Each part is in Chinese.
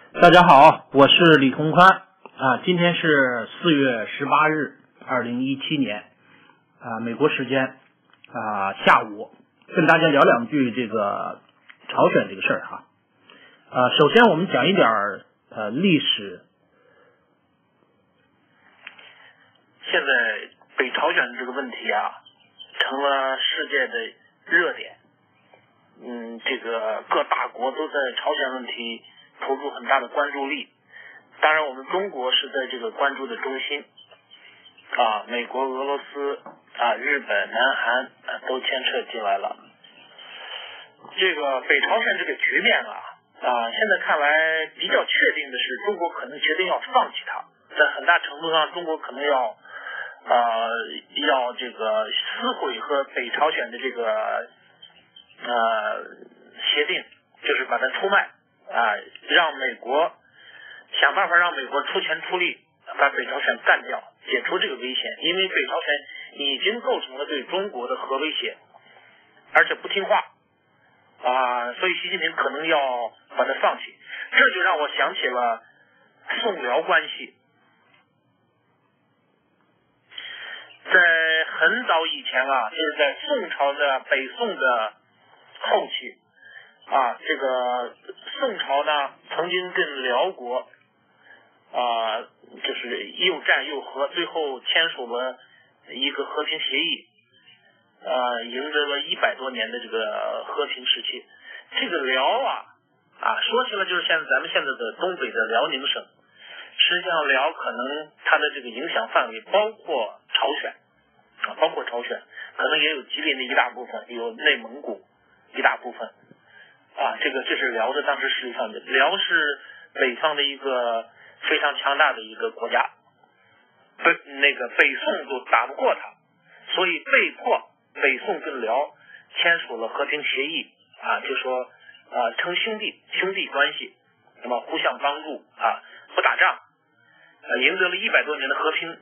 大家好，我是李同宽啊。今天是4月18日，2017年美国时间下午，跟大家聊两句这个朝鲜这个事儿哈。首先我们讲一点历史。 现在北朝鲜这个问题成了世界的热点。这个各大国都在朝鲜问题投入很大的关注力。当然我们中国是在这个关注的中心美国、俄罗斯日本、南韩都牵扯进来了。这个北朝鲜这个局面现在看来比较确定的是，中国可能决定要放弃它，在很大程度上中国可能要这个撕毁和北朝鲜的这个协定，就是把它出卖让美国想办法让美国出钱出力把北朝鲜干掉，解除这个危险。因为北朝鲜已经构成了对中国的核威胁，而且不听话所以习近平可能要把它放弃。这就让我想起了宋辽关系。在很早以前就是在宋朝的北宋的后期这个宋朝呢曾经跟辽国就是又战又和，最后签署了一个和平协议赢得了100多年的这个和平时期。这个辽说起来就是咱们现在的东北的辽宁省。实际上辽可能它的这个影响范围包括朝鲜，可能也有吉林的一大部分，有内蒙古一大部分这是辽的当时实际上的。辽是北方的一个非常强大的一个国家，北宋都打不过他，所以被迫北宋跟辽签署了和平协议就说成兄弟关系，那么互相帮助不打仗赢得了100多年的和平。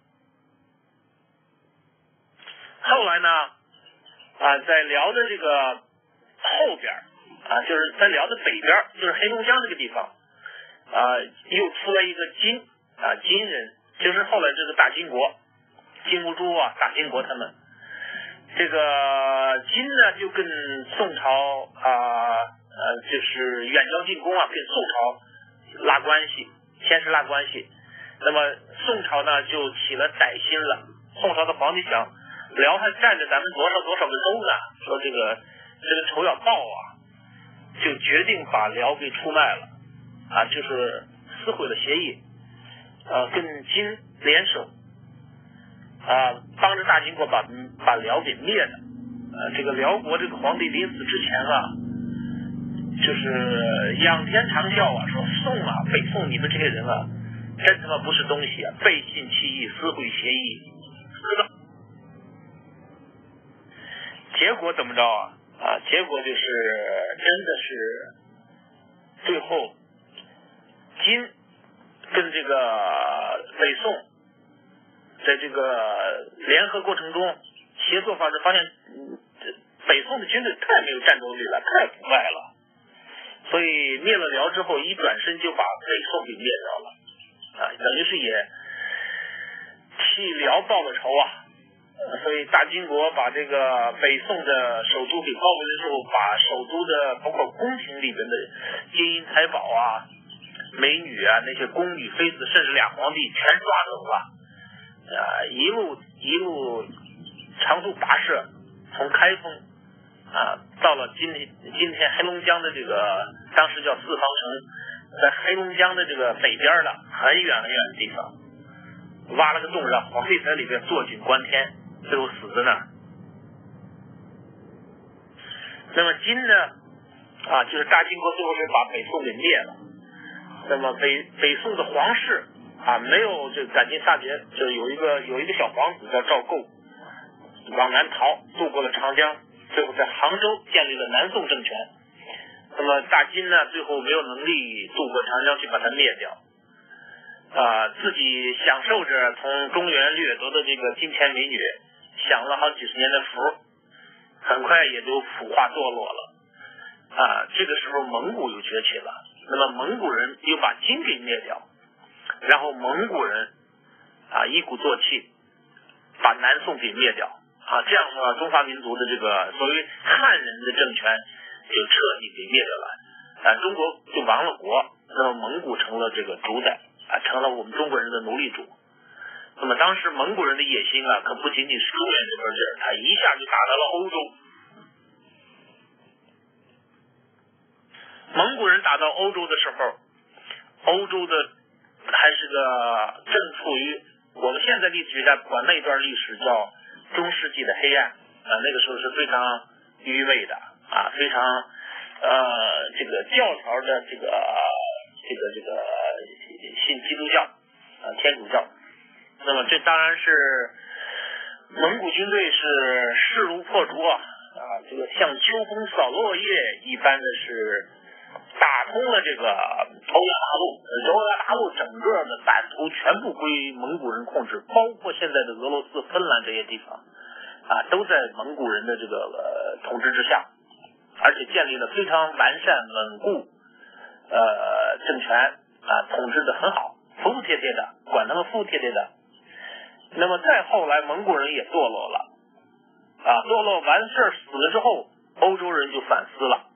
后来呢在辽的这个后边就是在辽的北边，就是黑龙江这个地方又出来一个金人，就是后来这个大金国金兀术大金国他们。这个金呢就跟宋朝就是远交近攻跟宋朝拉关系，先是拉关系。那么宋朝呢就起了歹心了。宋朝的皇帝想，辽还占着咱们多少个州呢，说这个仇要报就决定把辽给出卖了就是撕毁了协议跟金联手帮着大金国把辽给灭了这个辽国这个皇帝临死之前就是仰天长啸说宋北宋你们这些人真他妈不是东西背信弃义，撕毁协议。结果怎么着结果就是真的是最后金跟这个北宋在这个联合过程中协作方式，发现北宋的军队太没有战斗力了，太腐败了，所以灭了辽之后一转身就把北宋给灭掉了等于是也替辽报了仇所以大金国把这个北宋的首都给包围的时候，把首都的包括宫廷里边的金银财宝美女那些宫女妃子，甚至俩皇帝全抓走了一路长途跋涉，从开封到了今天黑龙江的这个当时叫四方城，在黑龙江的这个北边的很远很远的地方挖了个洞，让皇帝在里边坐井观天，最后死在那儿。那么金呢就是大金国最后是把北宋给灭了。那么北宋的皇室没有这个赶尽杀绝，就有一个小皇子叫赵构，往南逃，渡过了长江，最后在杭州建立了南宋政权。那么大金呢最后没有能力渡过长江去把它灭掉自己享受着从中原掠夺的这个金钱美女，享了好几十年的福，很快也就腐化堕落了这个时候蒙古又崛起了那么蒙古人又把金给灭掉，然后蒙古人一鼓作气把南宋给灭掉这样的话，中华民族的这个所谓汉人的政权就彻底给灭掉了中国就亡了国，那么蒙古成了这个主宰成了我们中国人的奴隶主。那么当时蒙古人的野心可不仅仅是中原这边劲儿，他一下就打到了欧洲。蒙古人打到欧洲的时候，欧洲的还是个正处于我们现在历史学家管那段历史叫中世纪的黑暗那个时候是非常愚昧的非常这个教条的这个信基督教天主教。那么这当然是蒙古军队是势如破竹这个像秋风扫落叶一般的是打通了这个欧亚大陆，欧亚大陆整个的版图全部归蒙古人控制，包括现在的俄罗斯、芬兰这些地方都在蒙古人的这个统治之下，而且建立了非常完善稳固政权统治的很好，服服帖帖的，管他们服服帖帖的。那么再后来蒙古人也堕落了堕落完事儿死了之后，欧洲人就反思了。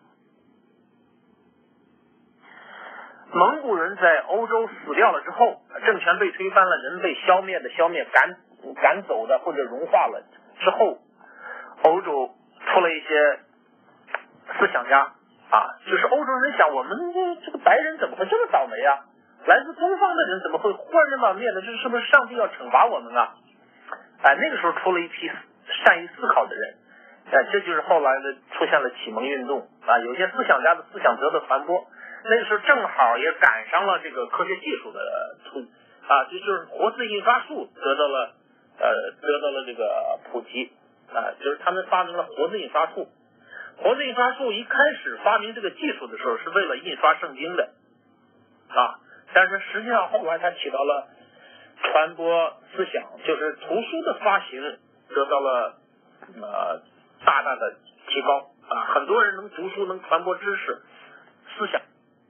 蒙古人在欧洲死掉了之后，政权被推翻了，人被消灭的消灭，赶走的或者融化了之后，欧洲出了一些思想家就是欧洲人想，我们这个白人怎么会这么倒霉来自东方的人怎么会忽然间把灭的？这是不是上帝要惩罚我们那个时候出了一批善于思考的人这就是后来的出现了启蒙运动有些思想家的思想得到传播。那个时候正好也赶上了这个科学技术的就是活字印刷术得到了这个普及就是他们发明了活字印刷术。活字印刷术一开始发明这个技术的时候是为了印刷圣经的但是实际上后来它起到了传播思想，就是图书的发行得到了大大的提高很多人能读书，能传播知识思想。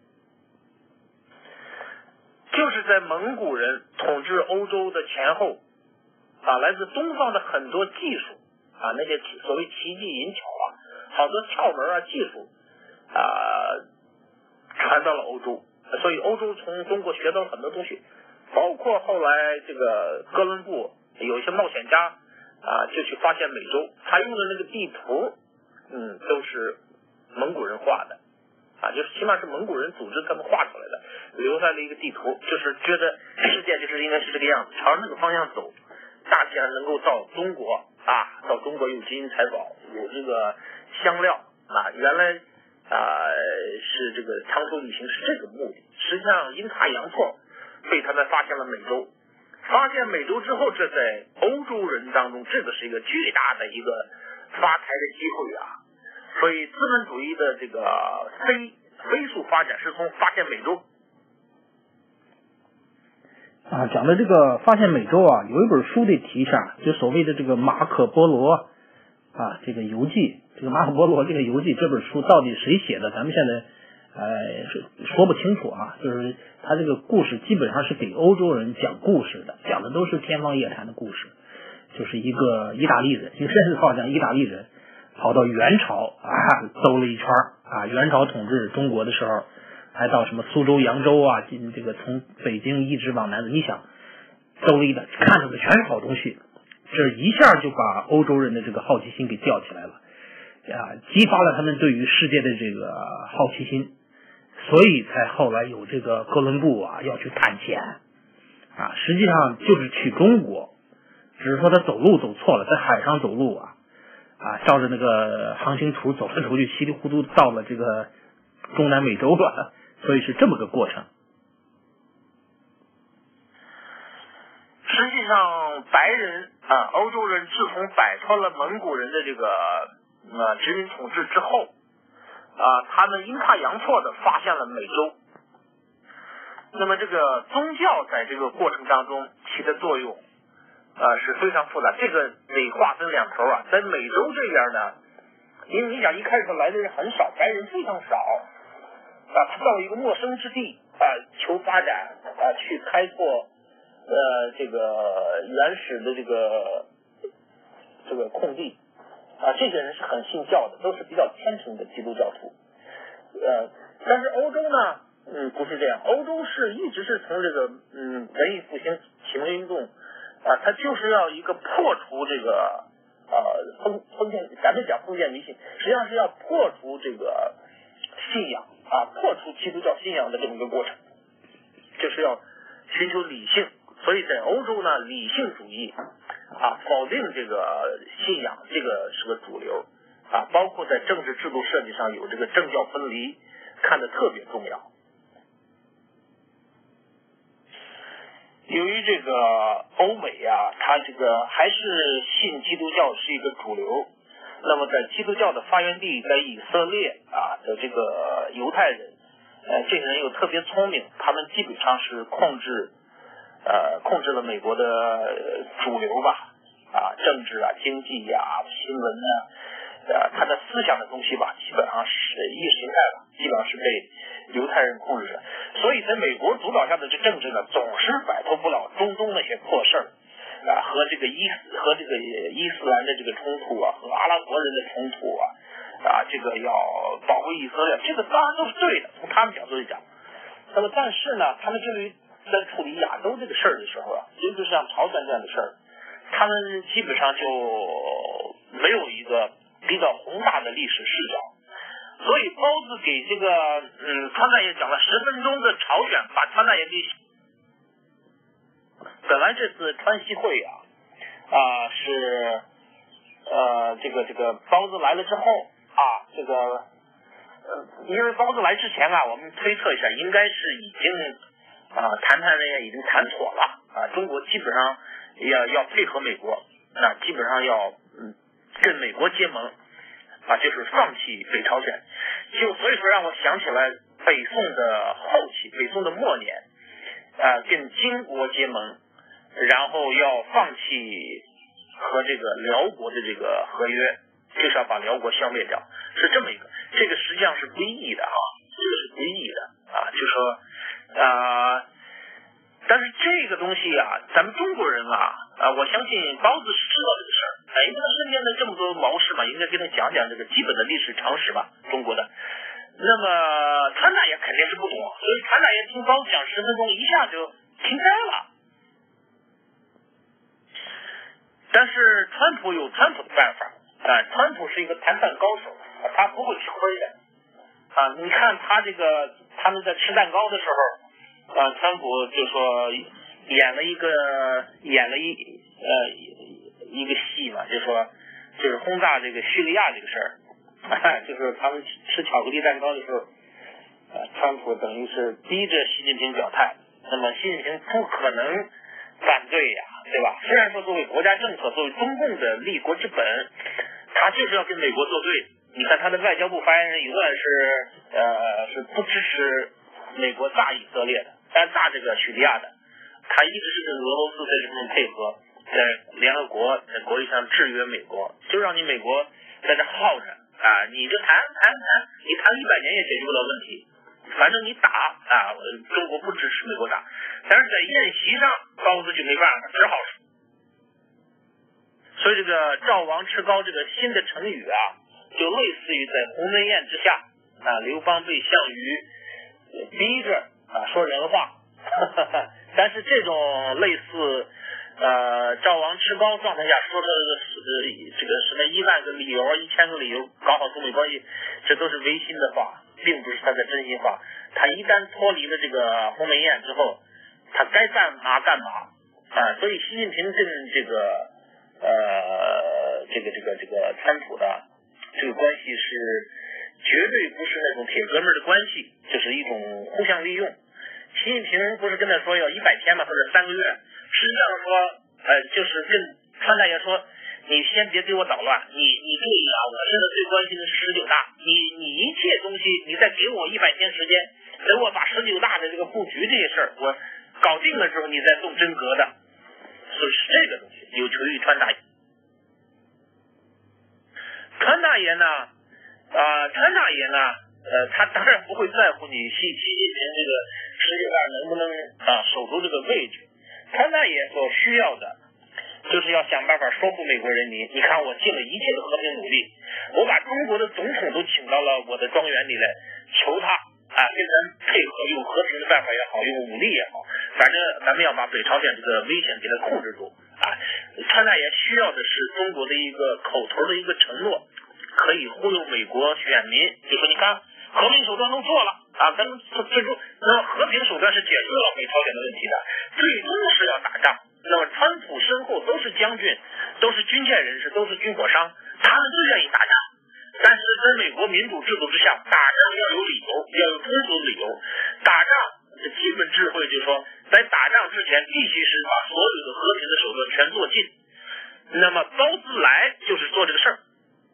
就是在蒙古人统治欧洲的前后来自东方的很多技术那些所谓奇技淫巧好多窍门技术传到了欧洲，所以欧洲从中国学到了很多东西，包括后来这个哥伦布有一些冒险家就去发现美洲，他用的那个地图都是蒙古人画的就是起码是蒙古人组织他们画出来的，留下了一个地图，就是觉得世界就是应该是这个样子，朝那个方向走，大自然能够到中国到中国有金银财宝，有这个香料原来是这个长途旅行是这个目的。实际上阴差阳错被他们发现了美洲，发现美洲之后，这在欧洲人当中这个是一个巨大的一个发财的机会所以资本主义的这个飞速发展是从发现美洲讲的这个发现美洲有一本书得提一下，就所谓的这个马可波罗这个游记。这个马可波罗这个游记这本书到底谁写的，咱们现在说不清楚就是他这个故事基本上是给欧洲人讲故事的，讲的都是天方夜谭的故事。就是一个意大利人，就甚至好像意大利人跑到元朝兜了一圈元朝统治中国的时候，还到什么苏州、扬州这个从北京一直往南的，你想兜了一圈，看到的全是好东西，这一下就把欧洲人的这个好奇心给吊起来了激发了他们对于世界的这个好奇心，所以才后来有这个哥伦布要去探险实际上就是去中国，只是说他走路走错了，在海上走路照着那个航行图走来走去，稀里糊涂到了这个中南美洲了，所以是这么个过程。 实际上白人欧洲人自从摆脱了蒙古人的这个殖民统治之后他们阴差阳错的发现了美洲。那么这个宗教在这个过程当中起的作用是非常复杂，这个得划分两头在美洲这边呢，因为你想一开始来的人很少，白人非常少他到一个陌生之地求发展去开拓这个原始的这个空地这些人是很信教的，都是比较虔诚的基督教徒。但是欧洲呢，不是这样，欧洲一直是从这个文艺复兴启蒙运动它就是要一个破除这个封建，咱们讲封建迷信，实际上是要破除这个信仰破除基督教信仰的这么一个过程，就是要寻求理性。所以在欧洲呢，理性主义否定这个信仰，这个是个主流包括在政治制度设计上有这个政教分离，看得特别重要。由于这个欧美它这个还是信基督教是一个主流，那么在基督教的发源地在以色列的这个犹太人，这些人又特别聪明，他们基本上是控制了美国的主流吧政治经济新闻他的思想的东西吧，基本上是意识形态吧，基本上是被犹太人控制着。所以在美国主导下的这政治呢，总是摆脱不了中东那些破事儿和这个伊斯兰的这个冲突和阿拉伯人的冲突这个要保卫以色列，这个当然都是对的，从他们角度来讲。那么但是呢，他们对于在处理亚洲这个事儿的时候尤其是像朝鲜这样的事儿，他们基本上就没有一个比较宏大的历史视角。所以包子给这个川大爷讲了10分钟的朝鲜，把川大爷给本来这次川西会是这个包子来了之后这个因为包子来之前我们推测一下，应该是已经谈已经谈妥了中国基本上要配合美国，基本上要跟美国结盟就是放弃北朝鲜。所以说让我想起来北宋的后期，北宋的末年跟金国结盟，然后要放弃和这个辽国的这个合约，就是要把辽国消灭掉，是这么一个，这个实际上是不义的这个是不义的就说但是这个东西咱们中国人我相信包子是知道这个事儿因为他身边的这么多谋士嘛，应该跟他讲讲这个基本的历史常识吧，中国的。那么川大爷肯定是不懂，所以川大爷听包子讲10分钟一下就听开了。但是川普有川普的办法川普是一个谈判高手他不会吃亏的你看他们在吃蛋糕的时候川普就说演了一个戏嘛，就是轰炸这个叙利亚这个事儿就是他们吃巧克力蛋糕的时候川普等于是逼着习近平表态，那么习近平不可能反对对吧？虽然说作为国家政策，作为中共的立国之本，他就是要跟美国作对。你看他的外交部发言人永远是不支持美国炸以色列的，但炸这个叙利亚的，他一直是跟俄罗斯在这方面配合，在联合国在国际上制约美国，就让你美国在这耗着你就谈，你谈100年也解决不了问题，反正你打中国不支持美国打，但是在宴席上包子就没办法，只好说。所以这个赵王吃糕这个新的成语就类似于在鸿门宴之下刘邦被项羽逼着说人话但是这种类似赵王吃糕状态下说的这个什么1万个理由1000个理由搞好中美关系，这都是违心的话，并不是他的真心话。他一旦脱离了这个鸿门宴之后，他该干嘛干嘛所以习近平跟这个川普的这个关系是绝对不是那种铁哥们的关系，就是一种互相利用。习近平不是跟他说要100天嘛，或者3个月，实际上说就是跟川大爷说，你先别给我捣乱，你注意我现在最关心的是19大，你一切东西你再给我100天时间，等我把19大的这个布局这些事儿我搞定了之后，你再动真格的。所以是这个东西有求于川大爷。川大爷呢他当然不会在乎你习近平这个世界上能不能守住这个位置，他那也所需要的就是要想办法说服美国人民，你看我尽了一切的和平努力，我把中国的总统都请到了我的庄园里来，求他跟咱配合，用和平的办法也好，用武力也好，反正咱们要把北朝鲜这个危险给它控制住他那也需要的是中国的一个口头的一个承诺，可以忽悠美国选民，就说你看和平手段都做了咱们最终那和平手段是解决了北朝鲜的问题的，最终是要打仗。那么川普身后都是将军，都是军舰人士，都是军火商，他们最愿意打仗。但是在美国民主制度之下，打仗要有理由，要有充足的理由。打仗的基本智慧就是说，在打仗之前必须是把所有的和平的手段全做尽。那么高自来就是做这个事儿。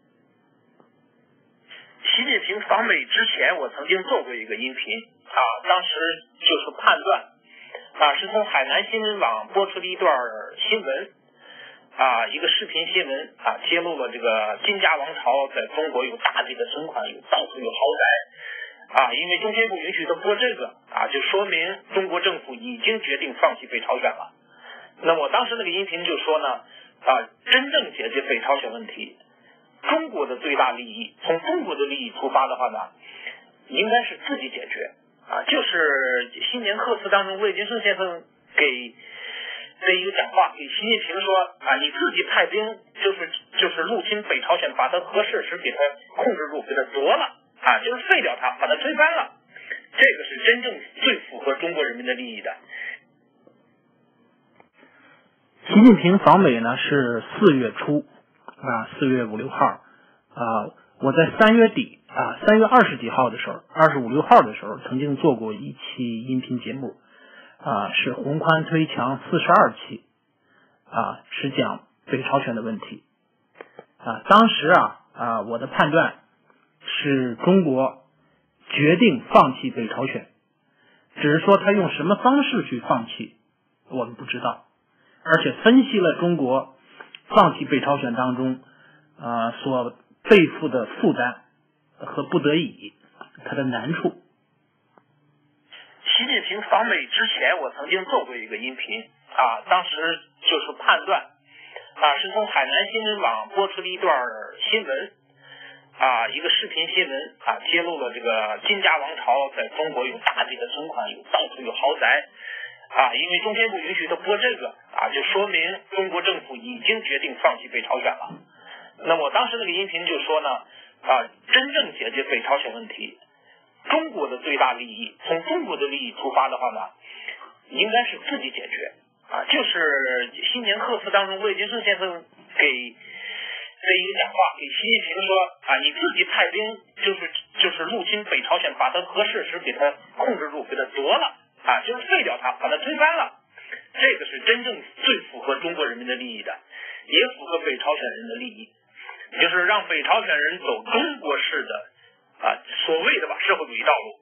习近平访美之前，我曾经做过一个音频当时就是判断是从海南新闻网播出的一段新闻一个视频新闻揭露了这个金家王朝在中国有大笔的存款，有到处有豪宅因为中宣部允许他播这个就说明中国政府已经决定放弃北朝鲜了。那我当时那个音频就说呢真正解决北朝鲜问题，中国的最大利益，从中国的利益出发的话呢，应该是自己解决就是新年贺词当中魏金生先生给的一个讲话，给习近平说你自己派兵就是入侵北朝鲜，把它核设施给它控制住，给它夺了就是废掉它，把它推翻了，这个是真正最符合中国人民的利益的。 习近平访美呢是4月初4月5、6号我在3月底3月20几号的时候25、6号的时候曾经做过一期音频节目是宏观推强42期是讲北朝鲜的问题当时我的判断是中国决定放弃北朝鲜，只是说他用什么方式去放弃我们不知道，而且分析了中国放弃北朝鲜当中所背负的负担和不得已，它的难处。 习近平访美之前，我曾经做过一个音频当时就是判断是从海南新闻网播出的一段新闻一个视频新闻揭露了这个金家王朝在中国有大笔的存款，有到处有豪宅因为中宣部允许他播这个就说明中国政府已经决定放弃北朝鲜了。那么我当时那个音频就说呢真正解决北朝鲜问题，中国的最大利益，从中国的利益出发的话呢，应该是自己解决就是新年贺词当中魏金生先生给的一个讲话，给习近平说你自己派兵就是入侵北朝鲜，把它核设施给它控制住，给它夺了就是废掉它，把它推翻了，这个是真正最符合中国人民的利益的，也符合北朝鲜人的利益，就是让北朝鲜人走中国式的所谓的社会主义道路。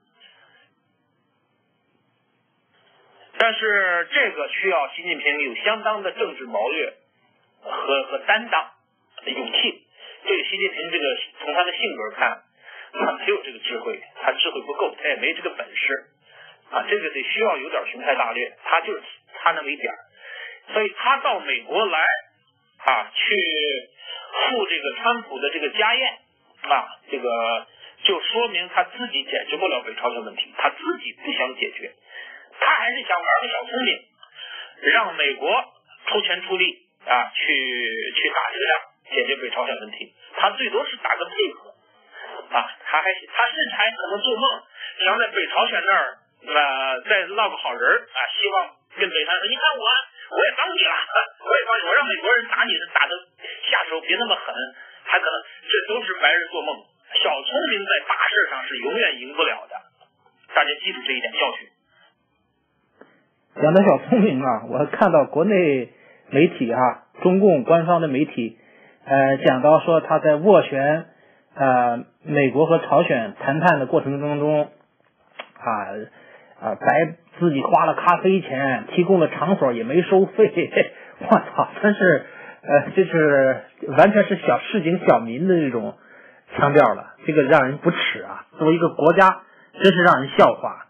但是这个需要习近平有相当的政治谋略和担当勇气。这个习近平这个从他的性格看他没有这个智慧，他智慧不够，他也没这个本事这个得需要有点雄才大略，他就是他那么一点，所以他到美国来去赴这个川普的这个家宴这个就说明他自己解决不了北朝鲜问题，他自己不想解决，他还是想玩个小聪明，让美国出钱出力去打这个仗，解决北朝鲜问题，他最多是打个配合他甚至还可能做梦想在北朝鲜那儿再落个好人希望跟北韩说你看我也帮你了，我让美国人打你是打的下手别那么狠，还可能这都是白日做梦，小聪明在大事上是永远赢不了的，大家记住这一点教训。 讲到小聪明我看到国内媒体中共官方的媒体讲到说他在斡旋美国和朝鲜谈判的过程当中白自己花了咖啡钱，提供了场所也没收费，我操，真是这是完全是市井小民的这种腔调了。 这个让人不齿啊！作为一个国家，真是让人笑话。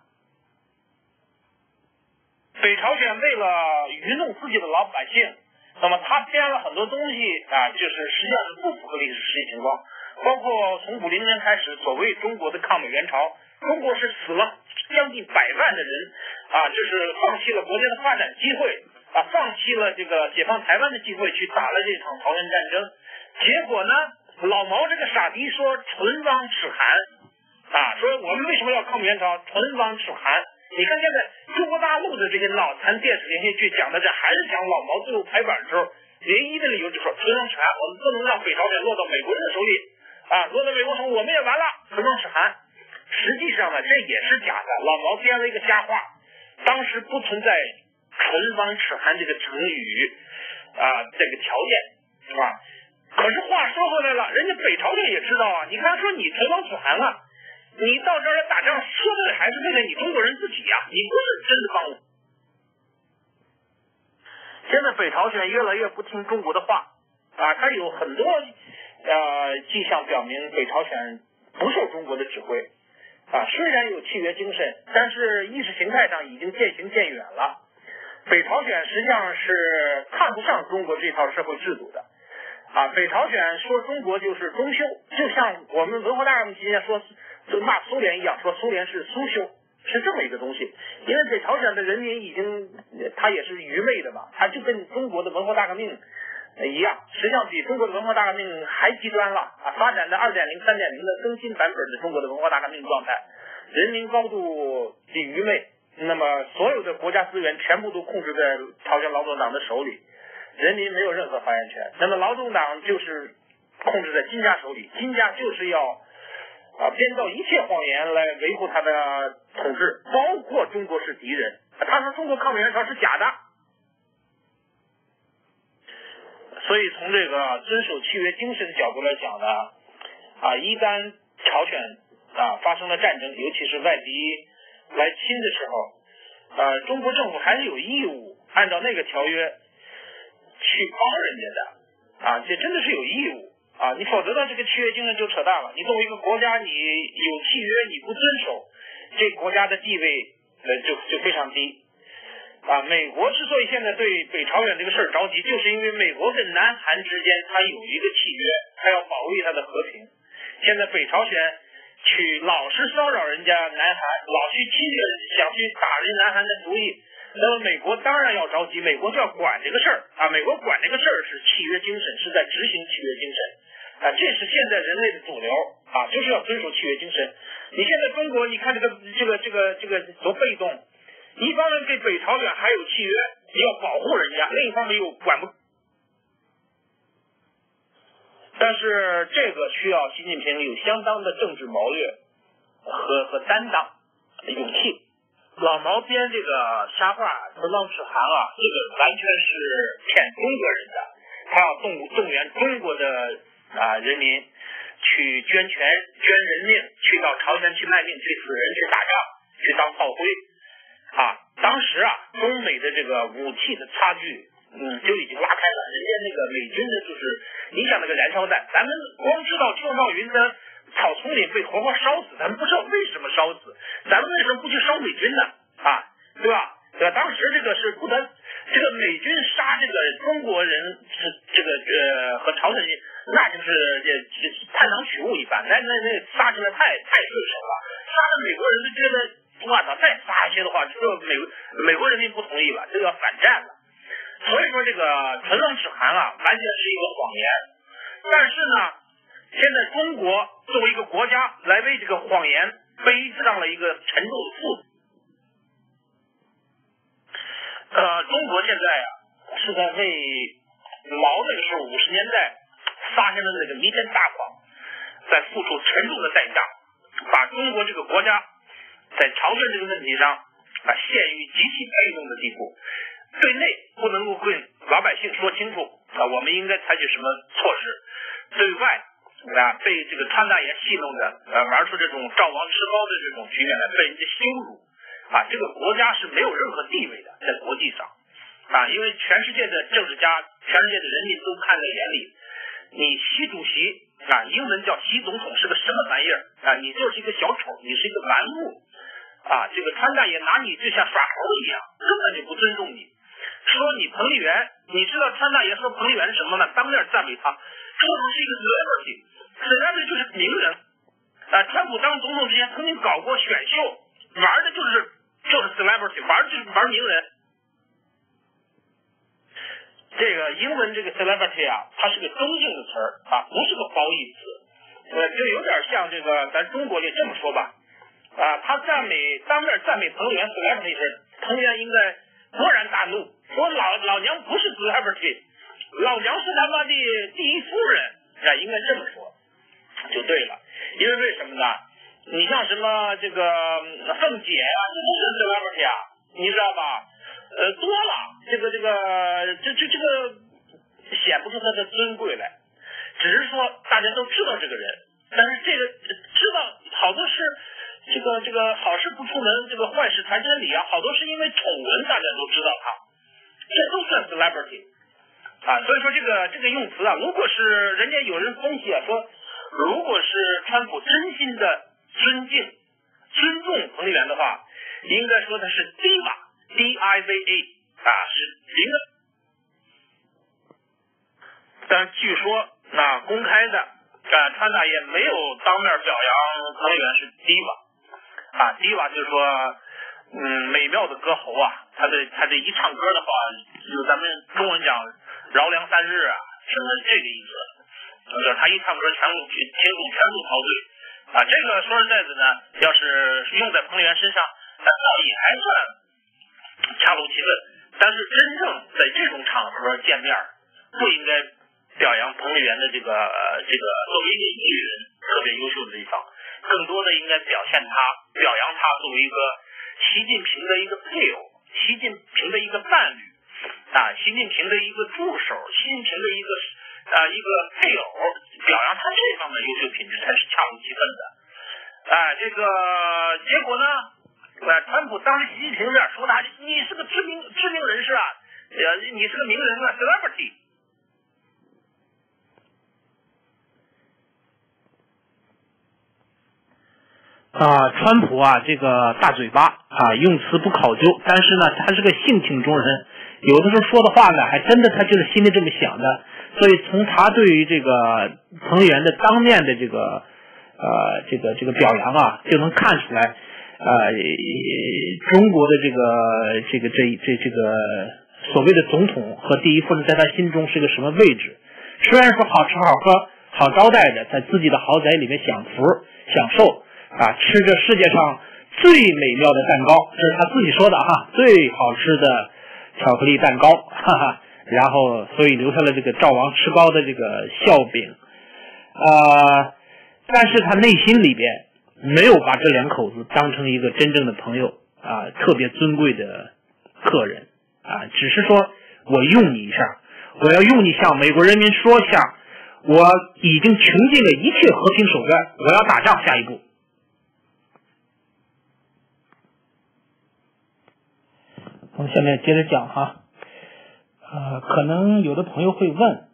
北朝鲜为了愚弄自己的老百姓，那么他编了很多东西啊，就是实际上是不符合历史实际情况。包括从50年开始，所谓中国的抗美援朝，中国是死了将近100万的人啊，就是放弃了国家的发展机会啊，放弃了这个解放台湾的机会，去打了这场朝鲜战争。结果呢，老毛这个傻逼说唇亡齿寒啊，说我们为什么要抗美援朝？唇亡齿寒。你看现在中国大陆的这些脑残电视连续剧讲的这还是讲老毛最后拍板的时候，唯一的理由就说唇亡齿寒，我们不能让北朝鲜落到美国人的手里啊，落到美国手我们也完了，唇亡齿寒。实际上呢，这也是假的，老毛编了一个瞎话，当时不存在唇亡齿寒这个成语啊，这个条件是吧？可是话说回来了，人家北朝鲜也知道啊，你看说你唇亡齿寒了，你到这儿来打仗，说的还是为了你中国人自己呀，你不是真的帮我。现在北朝鲜越来越不听中国的话啊，它有很多迹象表明北朝鲜不受中国的指挥啊，虽然有契约精神，但是意识形态上已经渐行渐远了。北朝鲜实际上是看不上中国这套社会制度的啊，北朝鲜说中国就是中修，就像我们文化大革命期间说就骂苏联一样，说苏联是苏修，是这么一个东西。因为北朝鲜的人民已经他也是愚昧的嘛，他就跟中国的文化大革命一样，实际上比中国的文化大革命还极端了啊！发展的2.0、3.0的更新版本的中国的文化大革命状态，人民高度愚昧，那么所有的国家资源全部都控制在朝鲜劳动党的手里，人民没有任何发言权。那么劳动党就是控制在金家手里，金家就是要编造一切谎言来维护他的统治，包括中国是敌人。他说中国抗美援朝是假的。所以从这个遵守契约精神的角度来讲呢，一旦朝鲜发生了战争，尤其是外敌来侵的时候，中国政府还是有义务按照那个条约去帮人家的啊，这真的是有义务啊，你否则呢这个契约精神就扯淡了。你作为一个国家，你有契约你不遵守，这个国家的地位就非常低。美国之所以现在对北朝鲜这个事儿着急，就是因为美国跟南韩之间它有一个契约，它要保卫它的和平。现在北朝鲜去老是骚扰人家南韩，老去侵略，想去打人家南韩的主意，那么美国当然要着急，美国就要管这个事儿啊。美国管这个事儿是契约精神，是在执行契约精神啊，这是现在人类的主流啊，就是要遵守契约精神。你现在中国，你看这个多被动。一方面对北朝鲜还有契约，要保护人家，另一方面又管不。但是这个需要习近平有相当的政治谋略和担当、勇气。老毛编这个瞎话唇亡齿寒啊，这个完全是骗中国人的。他要动员中国的人民去捐钱、捐人命，去到朝鲜去卖命、去死人、去打仗、去当炮灰。当时中美的这个武器的差距，就已经拉开了。人家那个美军的就是，你想那个燃烧弹，咱们光知道郑少云在草丛里被活活烧死，咱们不知道为什么烧死，咱们为什么不去烧美军呢？对吧？对吧？当时这个是不得，这个美军杀这个中国人是这个和朝鲜人，那就是探囊取物一般，那杀起来太顺手了，杀的美国人就觉得。我操！再杀下去的话，这个美国人民不同意了，这个要反战了。所以说这个唇亡齿寒完全是一个谎言。但是呢，现在中国作为一个国家来为这个谎言背上了一个沉重的负。中国现在是在为毛那个时候50年代发生的那个弥天大谎，在付出沉重的代价，把中国这个国家。在朝鲜这个问题上陷于极其被动的地步，对内不能够跟老百姓说清楚我们应该采取什么措施，对外被这个川大爷戏弄的玩出这种赵王吃包的这种局面来，被人家羞辱这个国家是没有任何地位的，在国际上因为全世界的政治家、全世界的人民都看在眼里，你习主席啊，英文叫习总统是个什么玩意儿啊？你就是一个小丑，你是一个玩物啊！这个川大爷拿你就像耍猴一样，根本就不尊重你。说你彭丽媛，你知道川大爷说彭丽媛是什么吗？当面赞美他，说他是一个 celebrity 就是名人啊。川普当总统之前曾经搞过选秀，玩的就是 celebrity， 玩名人。这个英文这个 celebrity 啊，它是个中性的词儿啊，不是个褒义词，就有点像这个咱中国就这么说吧啊，他当面赞美彭丽媛 celebrity 时，彭丽媛应该勃然大怒，说老娘不是 celebrity， 老娘是他妈的第一夫人啊，应该这么说就对了。因为为什么呢？你像什么这个凤姐啊，这都是 celebrity 啊，你知道吧？多了，这个显不出他的尊贵来，只是说大家都知道这个人，但是这个知道好多是这个好事不出门，这个坏事传千里啊，好多是因为丑闻大家都知道他，这都算 celebrity 啊。所以说这个用词啊，如果是人家有人分析啊，说如果是川普真心的尊重彭丽媛的话，应该说他是 diva 啊，是名人。但据说那公开的川大爷没有当面表扬彭丽媛是 diva 啊 ，diva 就是说美妙的歌喉啊，他这一唱歌的话，就咱们中文讲饶梁三日啊，是这个意思，就是他一唱歌全部陶醉啊。这个说实在的呢，要是用在彭丽媛身上，倒也还算恰如其分。但是真正在这种场合见面，不应该表扬彭丽媛的这个作为一个艺人特别优秀的地方，更多的应该表扬他作为一个习近平的一个配偶，习近平的一个伴侣啊，习近平的一个助手，习近平的一个配偶，表扬他这方面优秀品质才是恰如其分的。这个结果呢？川普当着习近平面说他，你是个知名人士啊，你是个名人啊 ，celebrity。川普啊，这个大嘴巴啊，用词不考究，但是呢，他是个性情中人，有的时候说的话呢，还真的他就是心里这么想的。所以从他对于这个彭丽媛的当面的这个表扬啊，就能看出来。中国的这个所谓的总统和第一夫人在他心中是个什么位置？虽然说好吃好喝好招待着，在自己的豪宅里面享受啊，吃着世界上最美妙的蛋糕，这是他自己说的哈，最好吃的巧克力蛋糕，哈哈，然后所以留下了这个赵王吃糕的这个笑柄，但是他内心里边没有把这两口子当成一个真正的朋友啊，特别尊贵的客人啊，只是说我用你一下，我要用你向美国人民说一下，我已经穷尽了一切和平手段，我要打仗，下一步。我们下面接着讲哈，可能有的朋友会问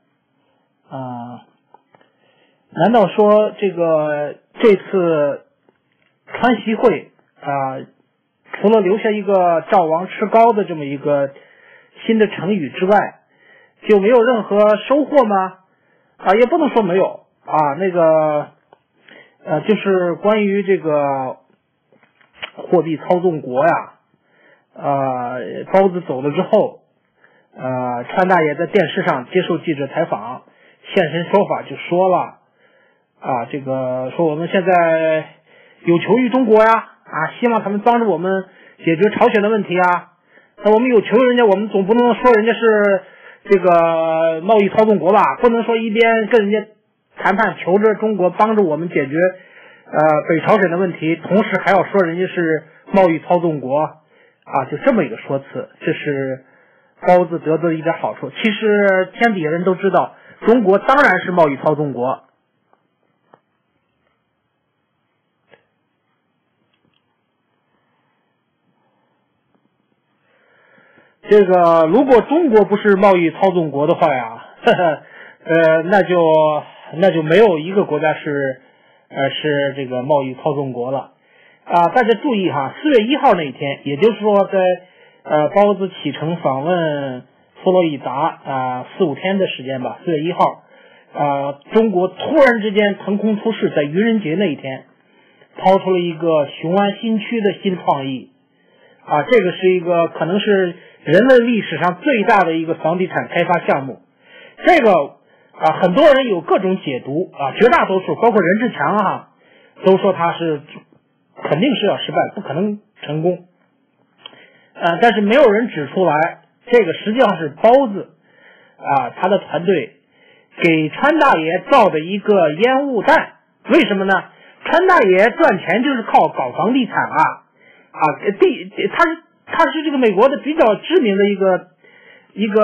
难道说这次川习会除了留下一个赵王吃糕的这么一个新的成语之外，就没有任何收获吗？也不能说没有就是关于这个货币操纵国呀，包子走了之后，川大爷在电视上接受记者采访，现身说法就说了说我们现在有求于中国呀，希望他们帮助我们解决朝鲜的问题啊。那我们有求于人家，我们总不能说人家是这个贸易操纵国吧？不能说一边跟人家谈判求着中国帮助我们解决北朝鲜的问题，同时还要说人家是贸易操纵国就这么一个说辞，这是包子得的一点好处。其实天底下人都知道，中国当然是贸易操纵国。这个如果中国不是贸易操纵国的话呀，那就那就没有一个国家是这个贸易操纵国了大家注意哈，4月1号那一天，也就是说在包子启程访问佛罗里达4-5天的时间吧，4月1号中国突然之间腾空出世，在愚人节那一天抛出了一个雄安新区的新创意这个是一个可能是人类历史上最大的一个房地产开发项目。这个很多人有各种解读绝大多数包括任志强都说他是肯定是要失败，不可能成功但是没有人指出来这个实际上是包子他的团队给川大爷造的一个烟雾弹。为什么呢？川大爷赚钱就是靠搞房地产他是这个美国的比较知名的一个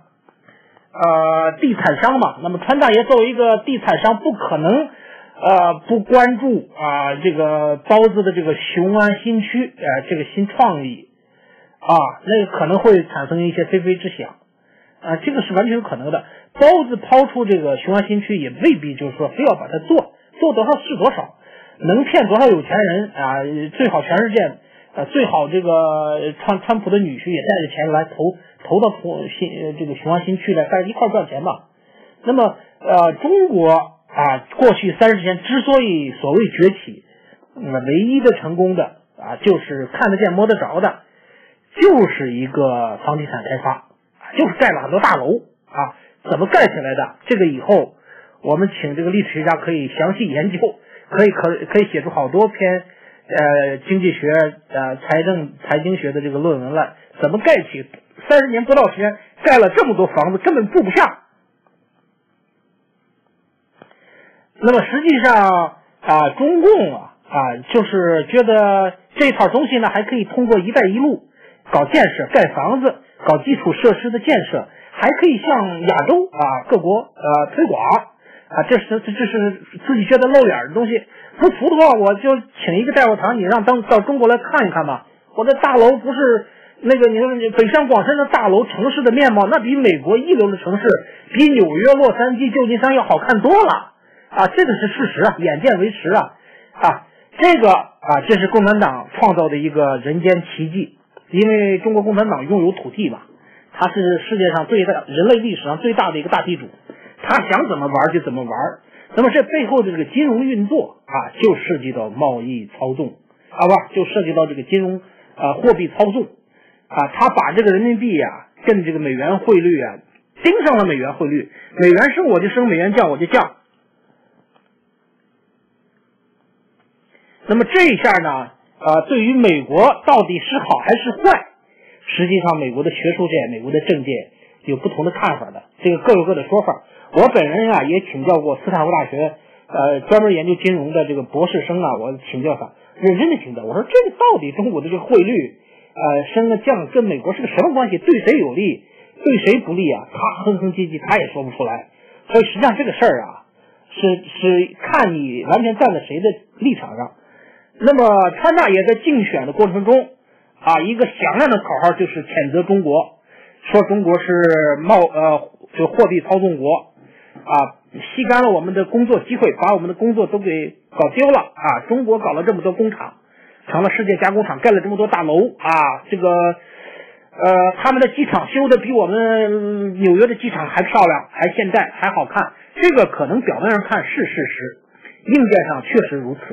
地产商嘛。那么川大爷作为一个地产商，不可能不关注这个包子的这个雄安新区这个新创意那个可能会产生一些非非之想这个是完全有可能的。包子抛出这个雄安新区，也未必就是说非要把它做多少是多少，能骗多少有钱人最好全世界最好这个川普的女婿也带着钱来投到这个雄安新区来，大家一块赚钱吧。那么中国过去30年之所以所谓崛起，唯一的成功的就是看得见摸得着的，就是一个房地产开发就是盖了很多大楼怎么盖起来的？这个以后我们请这个历史学家可以详细研究，可以写出好多篇经济学财经学的这个论文来。怎么盖起30年不到时间盖了这么多房子，根本住不下。那么实际上中共就是觉得这套东西呢还可以通过一带一路搞建设，盖房子，搞基础设施的建设，还可以向亚洲各国推广这是自己觉得露脸的东西。不服的话，我就请一个代表团，你让到中国来看一看吧。我的大楼不是那个你北上广深的大楼城市的面貌，那比美国一流的城市，比纽约、洛杉矶、旧金山要好看多了这个是事实眼见为实这个这是共产党创造的一个人间奇迹。因为中国共产党拥有土地嘛，它是世界上人类历史上最大的一个大地主，他想怎么玩就怎么玩。那么这背后的这个金融运作就涉及到贸易操纵就涉及到这个金融货币操纵他把这个人民币跟这个美元汇率盯上了美元汇率，美元升我就升，美元降我就降。那么这一下呢对于美国到底是好还是坏，实际上美国的学术界、美国的政界有不同的看法的，这个各有各的说法。我本人也请教过斯坦福大学专门研究金融的这个博士生我请教他，认真的请教，我说这个到底中国的这个汇率升了降跟美国是个什么关系，对谁有利对谁不利他哼哼唧唧他也说不出来。所以实际上这个事儿是看你完全站在谁的立场上。那么川大爷在竞选的过程中一个响亮的口号就是谴责中国，说中国是就货币操纵国吸干了我们的工作机会，把我们的工作都给搞丢了中国搞了这么多工厂，成了世界加工厂，盖了这么多大楼这个他们的机场修的比我们纽约的机场还漂亮，还现代，还好看。这个可能表面上看是事实，硬件上确实如此。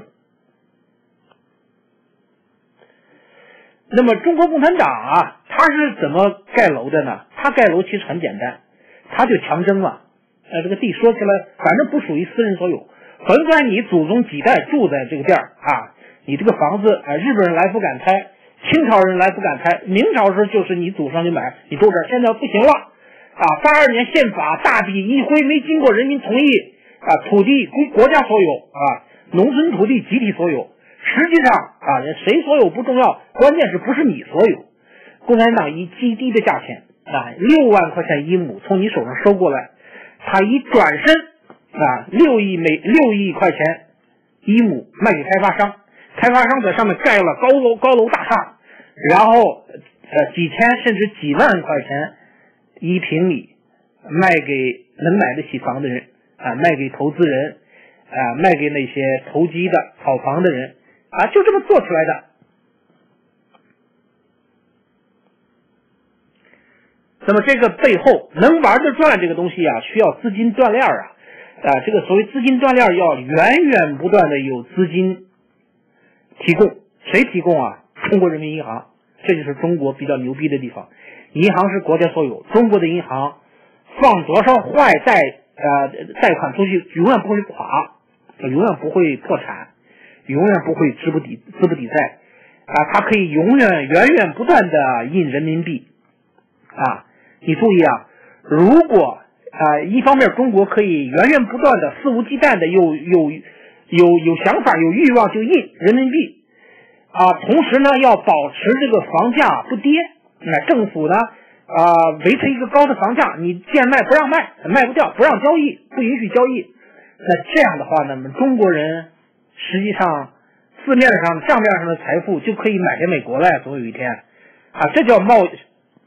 那么中国共产党他是怎么盖楼的呢？他盖楼其实很简单，他就强征了这个地说起来反正不属于私人所有，甭管你祖宗几代住在这个地儿你这个房子日本人来不敢拆，清朝人来不敢拆，明朝时就是你祖上就买，你住这儿，现在不行了82年宪法大笔一挥，没经过人民同意土地归国家所有农村土地集体所有。实际上谁所有不重要，关键是不是你所有。共产党以极低的价钱6万块钱一亩从你手上收过来，他一转身6亿块钱一亩卖给开发商，开发商在上面盖了高楼大厦，然后几千甚至几万块钱一平米卖给能买得起房的人， 卖给投资人卖给那些投机的炒房的人就这么做出来的。那么这个背后能玩得转这个东西需要资金锻炼这个所谓资金锻炼要源源不断的有资金提供，谁提供中国人民银行，这就是中国比较牛逼的地方。银行是国家所有，中国的银行放多少坏贷款出去永远不会垮，永远不会破产，永远不会资不抵债它可以源源不断的印人民币你注意如果一方面中国可以源源不断的肆无忌惮的有想法有欲望就印人民币同时呢要保持这个房价不跌，政府呢维持一个高的房价，你贱卖不让卖，卖不掉不让交易，不允许交易。那这样的话呢，中国人实际上字面上账面上的财富就可以买给美国了，总有一天这叫贸易，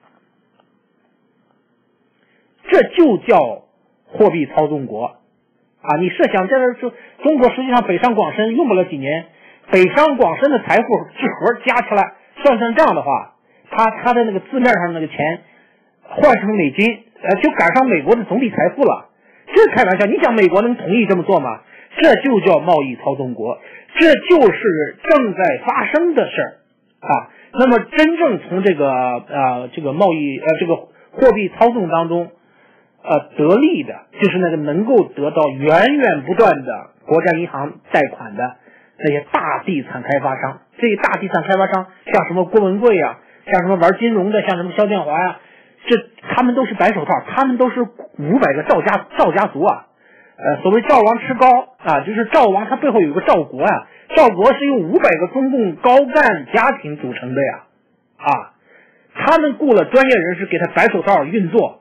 这就叫货币操纵国你设想这是中国实际上北上广深用不了几年，北上广深的财富这盒加起来算账的话，他的那个字面上那个钱换成美金就赶上美国的总体财富了，这开玩笑，你想美国能同意这么做吗？这就叫贸易操纵国，这就是正在发生的事那么真正从这个贸易这个货币操纵当中得利的就是那个能够得到源源不断的国家银行贷款的那些大地产开发商。这些大地产开发商像什么郭文贵像什么玩金融的，像什么肖建华他们都是白手套，他们都是500个赵家族所谓赵王吃高就是赵王他背后有个赵国赵国是由500个中共高干家庭组成的他们雇了专业人士给他白手套运作。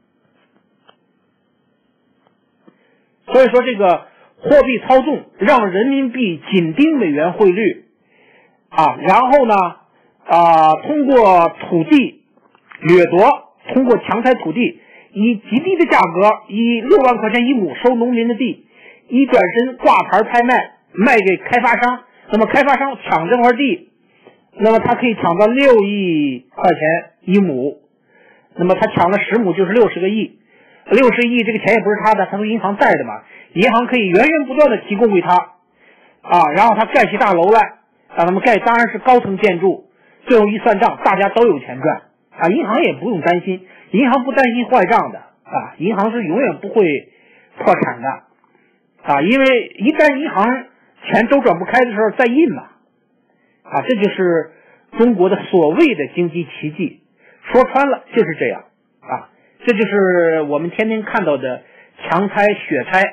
所以说这个货币操纵让人民币紧盯美元汇率然后呢通过土地掠夺，通过强拆土地，以极低的价格，以6万块钱一亩收农民的地，一转身挂牌拍卖，卖给开发商。那么开发商抢这块地，那么他可以抢到6亿块钱一亩，那么他抢了10亩就是60个亿，60亿这个钱也不是他的，他从银行贷的嘛，银行可以源源不断的提供给他然后他盖起大楼来让他们盖，当然是高层建筑，最后一算账大家都有钱赚银行也不用担心，银行不担心坏账的银行是永远不会破产的因为一旦银行钱周转不开的时候再印嘛这就是中国的所谓的经济奇迹，说穿了就是这样这就是我们天天看到的强拆血拆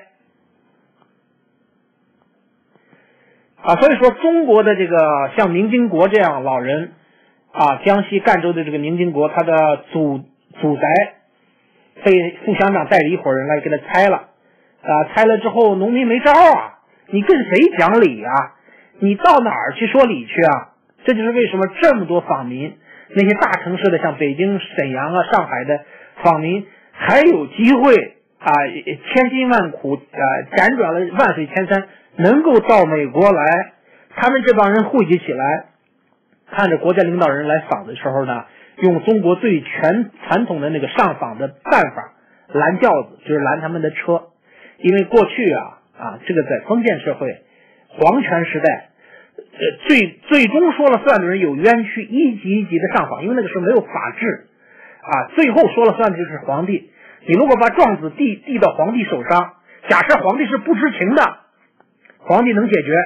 所以说中国的这个像宁经国这样老人江西赣州的这个宁经国，他的祖宅被副乡长带着一伙人来给他拆了拆了之后农民没招你跟谁讲理你到哪儿去说理去这就是为什么这么多访民，那些大城市的像北京沈阳上海的访民还有机会千辛万苦辗转了万水千山能够到美国来，他们这帮人汇集起来，看着国家领导人来访的时候呢，用中国最传统的那个上访的办法拦轿子，就是拦他们的车。因为过去这个在封建社会皇权时代最终说了算的人有冤屈，一级一级的上访，因为那个时候没有法治最后说了算的就是皇帝。你如果把状子递到皇帝手上，假设皇帝是不知情的，皇帝能解决。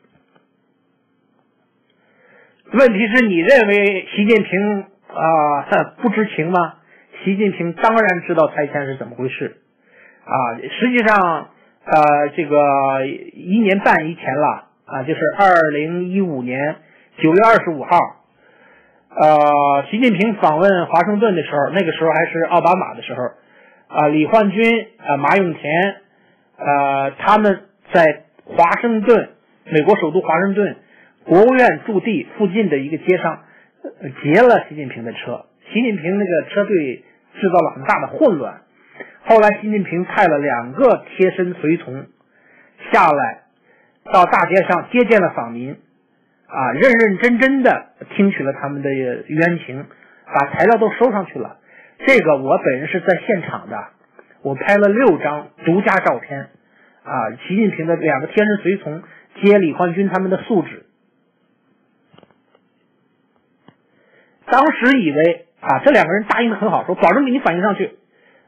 问题是你认为习近平他不知情吗？习近平当然知道拆迁是怎么回事实际上这个1年半以前了就是2015年9月25号习近平访问华盛顿的时候，那个时候还是奥巴马的时候李焕钧马永田他们在华盛顿，美国首都华盛顿国务院驻地附近的一个街上劫了习近平的车，习近平那个车队制造了很大的混乱后来习近平派了2个贴身随从下来到大街上接见了访民认认真真的听取了他们的冤情，把材料都收上去了。这个我本人是在现场的，我拍了6张独家照片习近平的2个贴身随从接李焕军他们的诉旨。当时以为这2个人答应的很好，说保证给你反映上去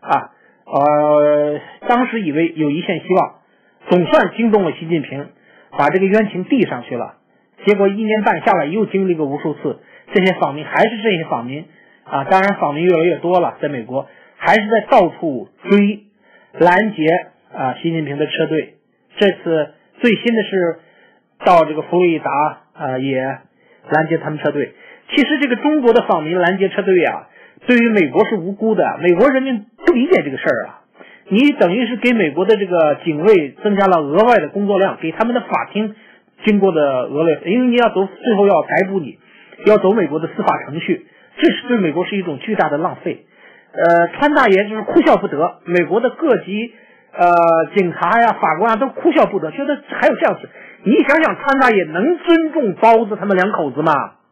当时以为有一线希望，总算惊动了习近平，把这个冤情递上去了。结果1年半下来又经历过无数次，这些访民还是这些访民当然访民越来越多了，在美国还是在到处追拦截习近平的车队。这次最新的是到这个佛罗里达也拦截他们车队。其实这个中国的访民拦截车队对于美国是无辜的，美国人民不理解这个事儿你等于是给美国的这个警卫增加了额外的工作量，给他们的法庭经过的额外，因为你要最后要逮捕你，要走美国的司法程序，这是对美国是一种巨大的浪费。川大爷就是哭笑不得，美国的各级警察法官都哭笑不得，觉得还有这样事。你想想，川大爷能尊重包子他们2口子吗？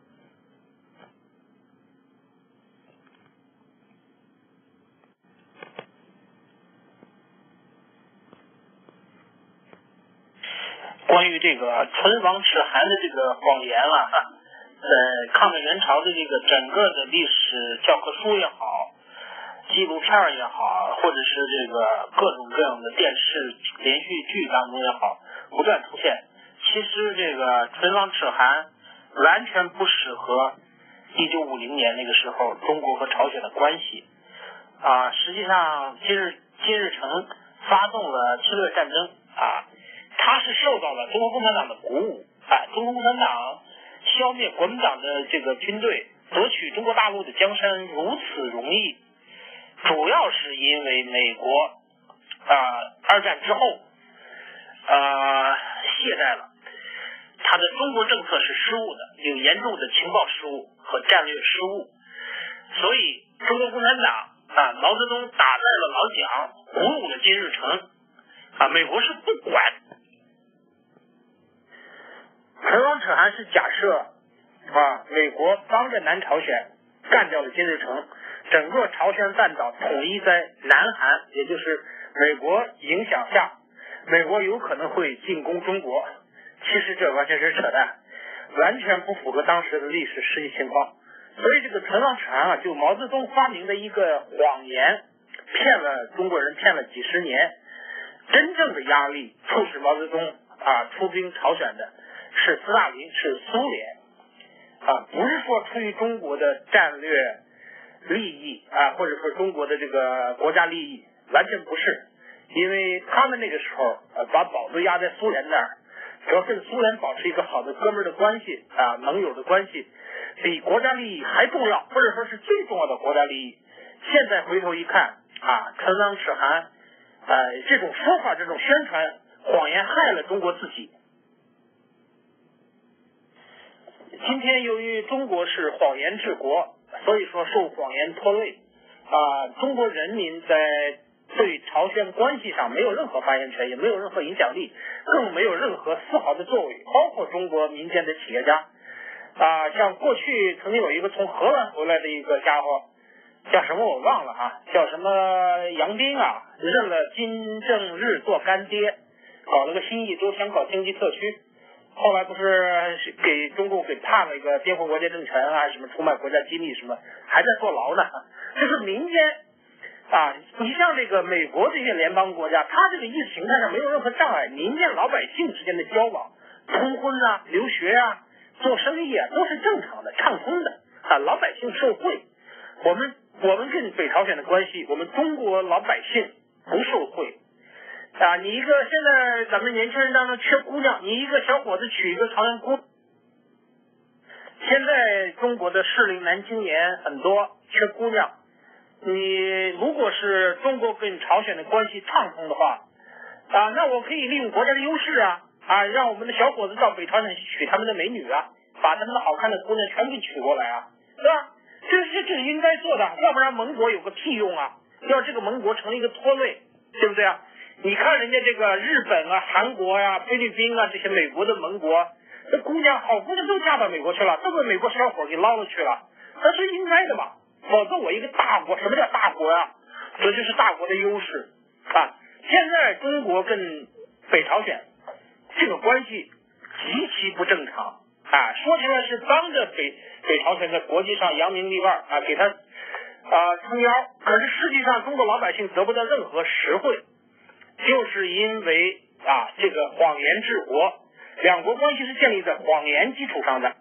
关于这个唇亡齿寒的这个谎言抗美援朝的这个整个的历史教科书也好，纪录片也好，或者是这个各种各样的电视连续剧当中也好，不断出现。其实这个唇亡齿寒完全不适合1950年那个时候中国和朝鲜的关系实际上金日成发动了侵略战争他是受到了中国共产党的鼓舞中国共产党消灭国民党的这个军队，夺取中国大陆的江山如此容易，主要是因为美国二战之后懈怠了，他的中国政策是失误的，有严重的情报失误和战略失误，所以中国共产党毛泽东打败了老蒋，鼓舞了金日成美国是不管。唇亡齿寒是假设美国帮着南朝鲜干掉了金日成，整个朝鲜半岛统一在南韩，也就是美国影响下，美国有可能会进攻中国。其实这完全是扯淡，完全不符合当时的历史实际情况。所以这个唇亡齿寒就毛泽东发明的一个谎言，骗了中国人，骗了几十年。真正的压力促使毛泽东出兵朝鲜的是斯大林，是苏联不是说出于中国的战略利益或者说中国的这个国家利益，完全不是。因为他们那个时候把宝子压在苏联那儿，主要跟苏联保持一个好的哥们儿的关系盟友的关系，比国家利益还重要，或者说是最重要的国家利益。现在回头一看唇亡齿寒这种说法，这种宣传谎言害了中国自己。今天由于中国是谎言治国，所以说受谎言拖累中国人民在对朝鲜关系上没有任何发言权，也没有任何影响力，更没有任何丝毫的作为。包括中国民间的企业家像过去曾经有一个从荷兰回来的一个家伙，叫什么我忘了叫什么杨斌认了金正日做干爹，搞了个新一州香港经济特区，后来不是给中共给判了一个颠覆国家政权什么出卖国家机密什么，还在坐牢呢。这是民间你像这个美国这些联邦国家，它这个意识形态上没有任何障碍，民间老百姓之间的交往，通婚留学做生意都是正常的，畅通的老百姓受惠。我们跟北朝鲜的关系，我们中国老百姓不受惠你一个现在咱们年轻人当中缺姑娘，你一个小伙子娶一个朝鲜姑，现在中国的适龄男青年很多缺姑娘，你如果是中国跟朝鲜的关系畅通的话那我可以利用国家的优势让我们的小伙子到北朝鲜去娶他们的美女把他们的好看的姑娘全给娶过来对吧？这是应该做的，要不然盟国有个屁用要这个盟国成了一个拖累，对不对啊？你看人家这个日本啊、韩国呀、菲律宾啊这些美国的盟国，这姑娘好姑娘都嫁到美国去了，都被美国小伙给捞了去了，那是应该的嘛。否则我一个大国，什么叫大国呀？这就是大国的优势啊。现在中国跟北朝鲜这个关系极其不正常啊，说起来是帮着北朝鲜在国际上扬名立万啊，给他撑腰，可是实际上中国老百姓得不到任何实惠，就是因为这个谎言治国，两国关系是建立在谎言基础上的。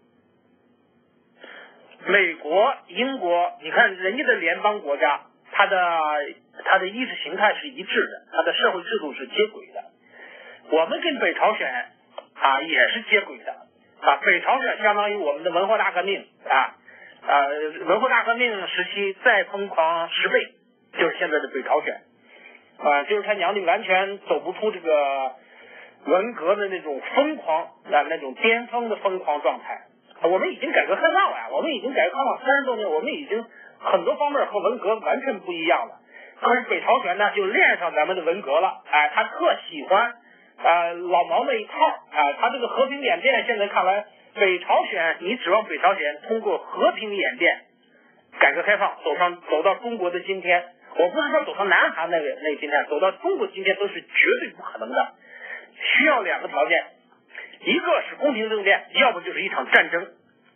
美国、英国，你看人家的联邦国家，它的意识形态是一致的，它的社会制度是接轨的。我们跟北朝鲜也是接轨的北朝鲜相当于我们的文化大革命文化大革命时期再疯狂10倍，就是现在的北朝鲜就是他娘的完全走不出这个文革的那种疯狂那种巅峰的疯狂状态。我们已经改革开放了我们已经改革开放30多年，我们已经很多方面和文革完全不一样了。可是北朝鲜呢就恋上咱们的文革了他特喜欢老毛那一套他这个和平演变，现在看来北朝鲜，你指望北朝鲜通过和平演变改革开放走到中国的今天，我不是说走到南韩那今天，走到中国今天都是绝对不可能的，需要2个条件，一个是公平政变，要不就是一场战争。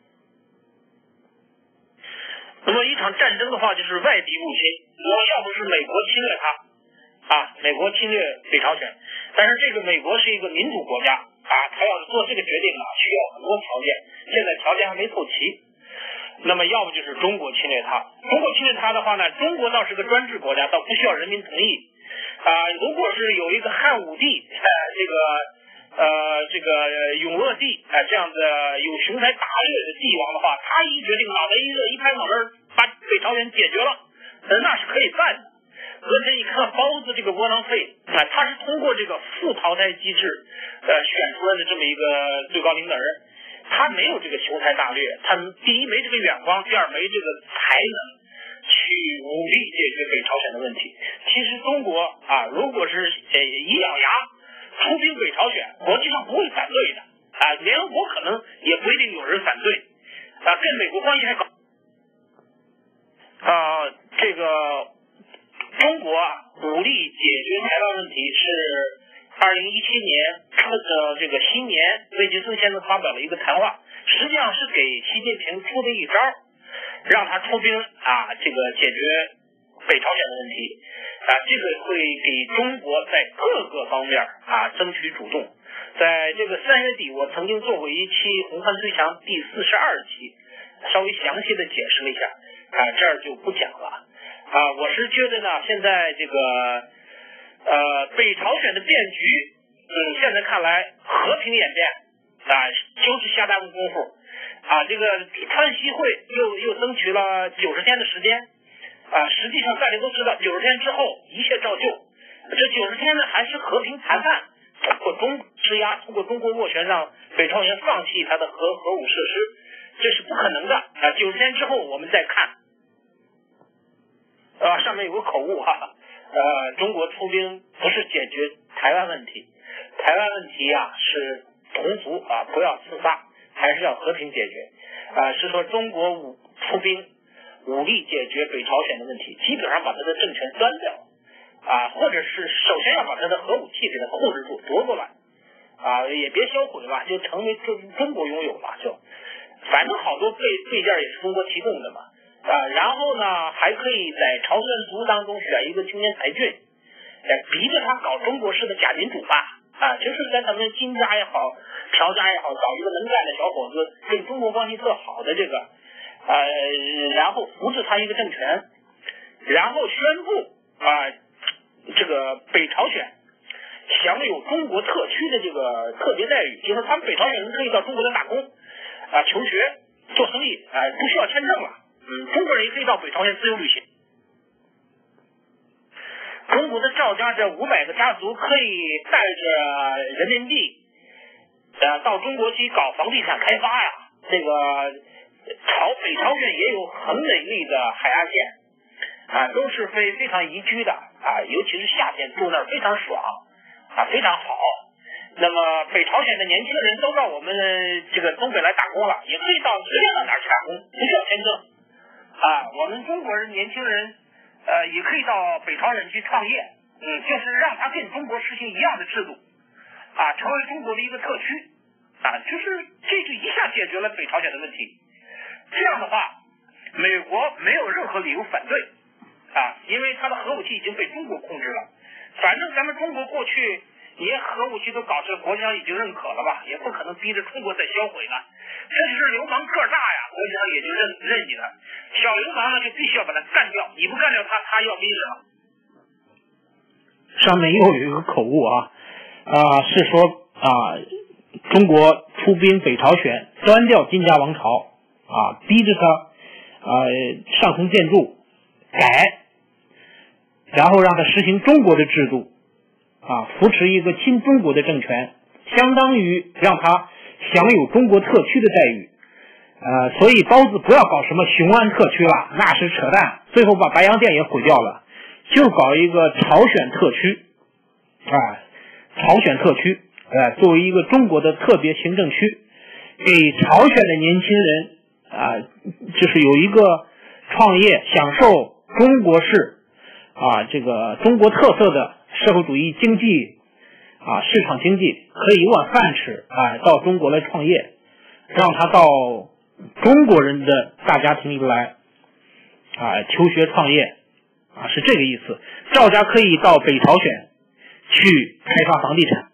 那么一场战争的话就是外敌入侵，要不是美国侵略美国侵略北朝鲜，但是这个美国是一个民主国家他要是做这个决定需要很多条件，现在条件还没凑齐。那么要不就是中国侵略他，中国侵略他的话呢，中国倒是个专制国家，倒不需要人民同意如果是有一个汉武帝这个永乐帝这样的有雄才大略的帝王的话，他一决定脑袋一热，一拍脑门把北朝鲜解决了，那是可以办的。而且你看包子这个窝囊废他是通过这个负淘汰机制选出来的这么一个最高领导人，他没有这个雄才大略，他第一没这个远光，第二没这个才能去武力解决北朝鲜的问题。其实中国如果是一咬牙出兵北朝鲜，国际上不会反对的联合国可能也不一定有人反对跟美国关系还搞这个中国武力解决台湾问题是2017年这个新年，魏吉森先生发表了一个谈话，实际上是给习近平出的一招，让他出兵这个解决北朝鲜的问题这个会给中国在各个方面争取主动。在这个3月底，我曾经做过一期《红帆最强》第42期，稍微详细的解释了一下这儿就不讲了我是觉得呢，现在这个北朝鲜的变局现在看来和平演变就是下大功夫这个川西会又争取了90天的时间实际上大家都知道90天之后一切照旧，这90天呢还是和平谈判，通过中国施压，通过中国斡旋，让北朝鲜放弃它的核武设施，这是不可能的90天之后我们再看上面有个口误中国出兵不是解决台湾问题，台湾问题是同族不要厮杀，还是要和平解决是说中国出兵武力解决北朝鲜的问题，基本上把他的政权端掉或者是首先要把他的核武器给他控制住夺过来也别销毁了，就成为中国拥有了，就反正好多备件也是中国提供的嘛然后呢还可以在朝鲜族当中选一个青年才俊逼着他搞中国式的假民主就是在他们金家也好朴家也好找一个能干的小伙子跟中国关系特好的这个然后扶持他一个政权，然后宣布这个北朝鲜享有中国特区的这个特别待遇，就是他们北朝鲜人可以到中国来打工求学做生意不需要签证了中国人也可以到北朝鲜自由旅行。中国的赵家这500个家族可以带着人民币到中国去搞房地产开发这个北朝鲜也有很美丽的海岸线都是非常宜居的尤其是夏天住那儿非常爽非常好。那么北朝鲜的年轻人都到我们这个东北来打工了，也可以到随便到哪儿去打工，不需要签证我们中国人年轻人也可以到北朝鲜去创业，就是让他跟中国实行一样的制度成为中国的一个特区就是这就一下解决了北朝鲜的问题。这样的话，美国没有任何理由反对因为他的核武器已经被中国控制了。反正咱们中国过去连核武器都搞成国际上已经认可了吧，也不可能逼着中国再销毁呢。这就是流氓个大呀，国际上也就认你了。小流氓呢就必须要把他干掉，你不干掉他，他要逼什么？ 上面又有一个口误是说中国出兵北朝鲜，端掉金家王朝逼着他上层建筑改，然后让他实行中国的制度扶持一个亲中国的政权，相当于让他享有中国特区的待遇所以包子不要搞什么雄安特区了，那是扯淡，最后把白洋淀也毁掉了，就搞一个朝鲜特区朝鲜特区作为一个中国的特别行政区，给朝鲜的年轻人就是有一个创业享受中国式这个中国特色的社会主义经济市场经济，可以有碗饭吃到中国来创业，让他到中国人的大家庭里来求学创业是这个意思。赵家可以到北朝鲜去开发房地产